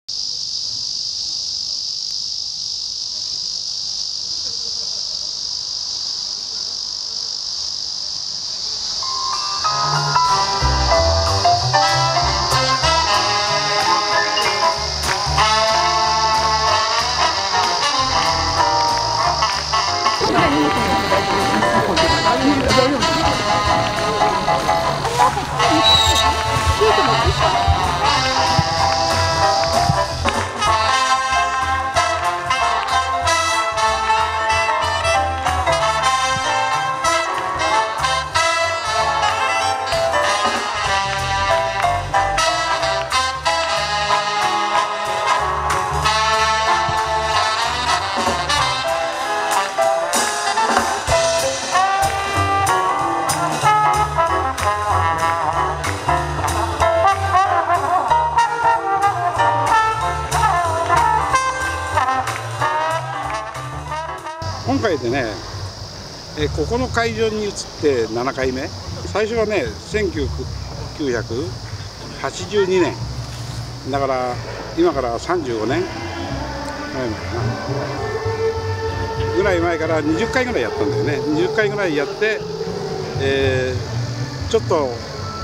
今回でね、ここの会場に移って7回目。最初はね、1982年だから今から35年ぐらい前から20回ぐらいやったんだよね。20回ぐらいやって、ちょっと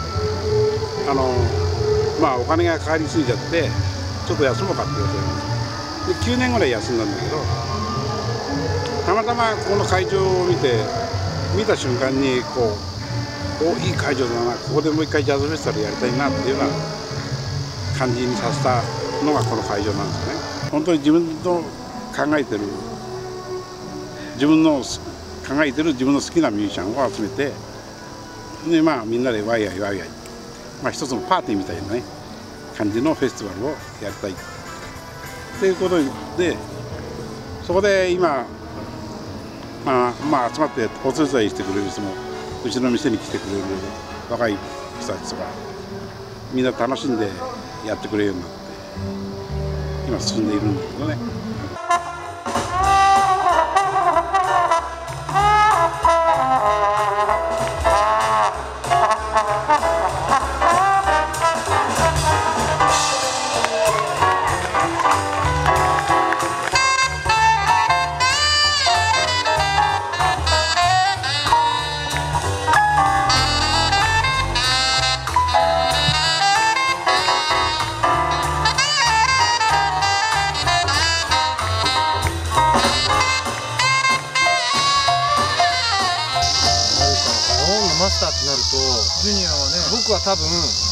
お金がかかりすぎちゃってちょっと休もうかって言われて、で9年ぐらい休んだんだけど、たまたまこの会場を見た瞬間にいい会場だな、ここでもう一回ジャズフェスティバルやりたいなっていうような感じにさせたのがこの会場なんですね。本当に自分の考えてる自分の好きなミュージシャンを集めて、でみんなでワイワイワイワイ、一つのパーティーみたいなね感じのフェスティバルをやりたいっていうことで、そこで今集まってお手伝いしてくれる人も、うちの店に来てくれる若い人たちとかみんな楽しんでやってくれるようになって今進んでいるんだけどね。 マスターってなると、ジュニアはね、僕は多分0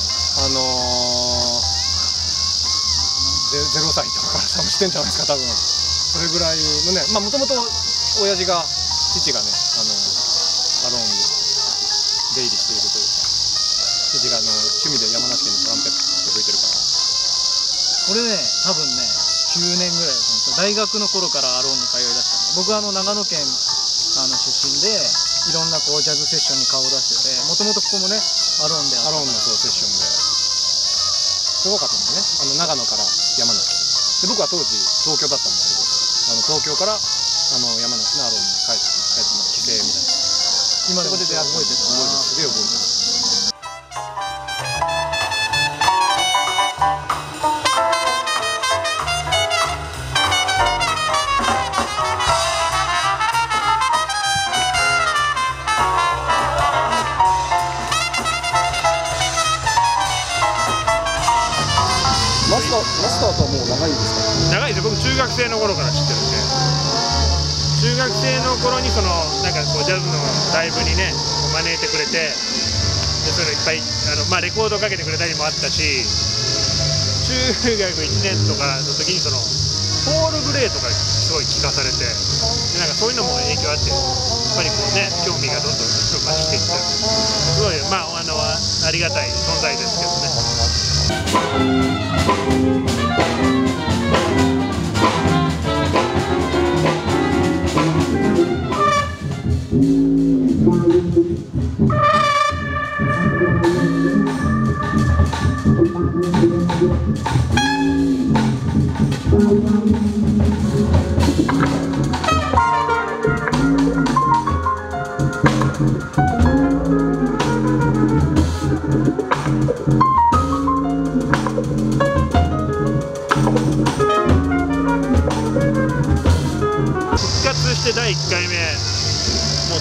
歳とかから多分してんじゃないですか、多分それぐらいのね。もともと父がねアローンに出入りしているというか、父が趣味で山梨県のトランペット吹いてるから、これね多分ね9年ぐらいだと思うんですよ。大学の頃からアローンに通いだしたんで、僕は長野県出身で、いろんなジャズセッションに顔を出してて、もともとここもねアローンでアローンのセッションですごかったんですね。長野から山梨で、僕は当時東京だったんですけど、東京から山梨のアローンに帰って帰省みたいな、今でも覚えてる、すげえ覚えてる。 マスターとはもう長いんですか？ 長いですよ。僕中学生の頃から知ってるんで、中学生の頃にジャズのライブにね招いてくれて、でそういうのいっぱいレコードをかけてくれたりもあったし、中学1年とかの時にポール・グレイとかすごい聞かされて、でそういうのも影響あって、やっぱり興味がどんどん増していって、すごいありがたい存在ですけどね。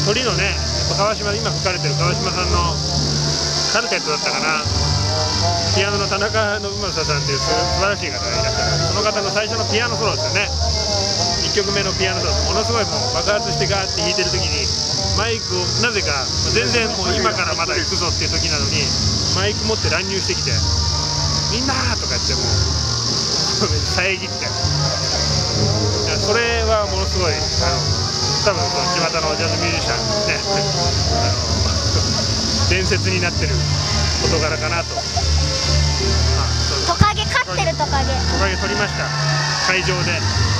鳥のね、やっぱ川島、今吹かれてる川島さんのカルテットだったかな、ピアノの田中信正さんっていう素晴らしい方がいらっしゃる。その方の最初のピアノソロですよね。1曲目のピアノソロ、ものすごいもう爆発してガーって弾いてる時にマイクをなぜか全然もう今からまだ行くぞっていう時なのにマイク持って乱入してきて「みんな!」とか言ってもう遮って、それはものすごい多分その巷のジャズミュージシャンね伝説になってる事柄かなと。 トカゲ飼ってるトカゲ。 トカゲ取りました会場で。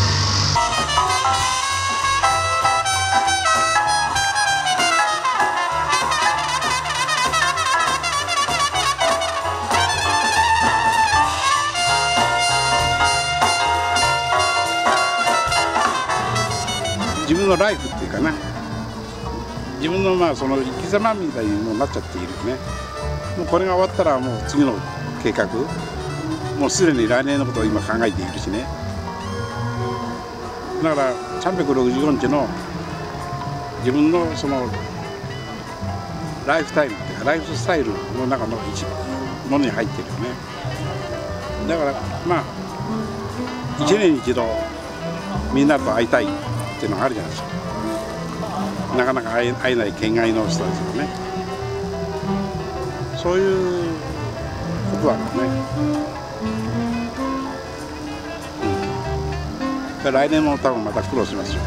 自分のライフっていうかな、自分のまあその生き様みたいにもなっちゃっているよね。もうこれが終わったらもう次の計画、もうすでに来年のことを今考えているしね。だから365日の自分のそのライフタイムっていうかライフスタイルの中の一ものに入ってるよね。だからまあ1年に一度みんなと会いたいっていうのがあるじゃないですか。なかなか会えない県外の人たちがね、そういうことだからね。来年も多分また苦労しますよ。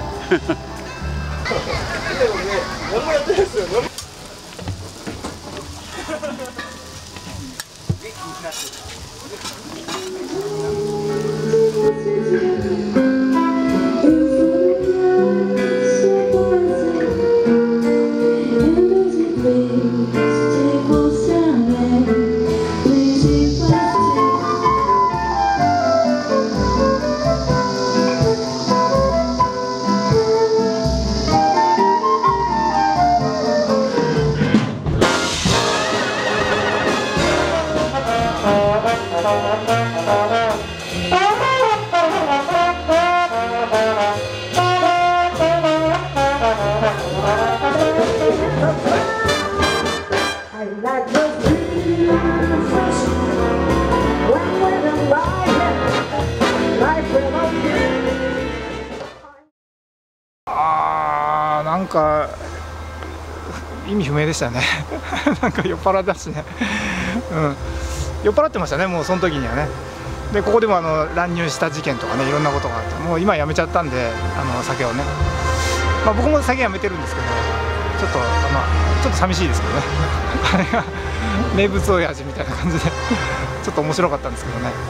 なんか意味不明でしたね。なんか酔っ払ったしね、酔っ払ってましたね、もうその時にはね。でここでも乱入した事件とかね、いろんなことがあって、もう今やめちゃったんで、酒をね、僕も酒やめてるんですけど、ちょっと寂しいですけどね。あれが名物親父みたいな感じでちょっと面白かったんですけどね。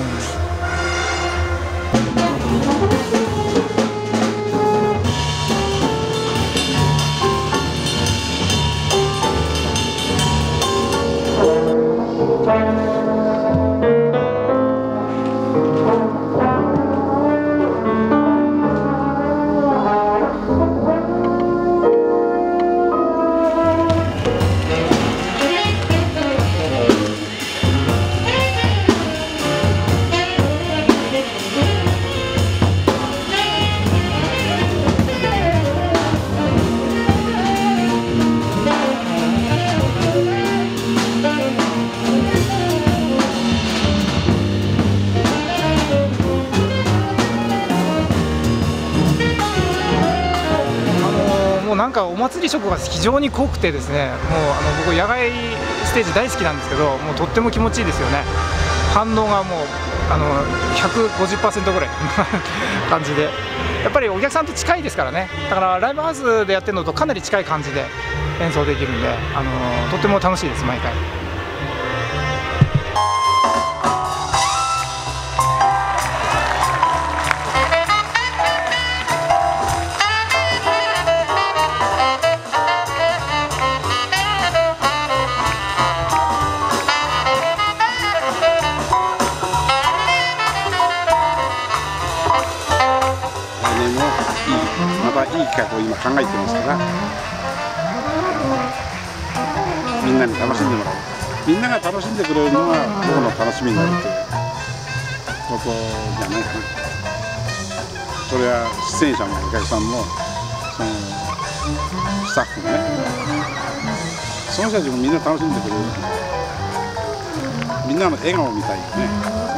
なんかお祭り色が非常に濃くてですね、もう僕野外ステージ大好きなんですけど、もうとっても気持ちいいですよね。反応がもう150% ぐらい感じで、やっぱりお客さんと近いですからね。だからライブハウスでやってるのとかなり近い感じで演奏できるんで、とっても楽しいです、毎回。 いい企画を今考えてますから、みんなに楽しんでもらう、みんなが楽しんでくれるのが僕の楽しみになるということじゃないかな。それは出演者もお客さんもスタッフもね、その人たちもみんな楽しんでくれる、みんなの笑顔みたいよね。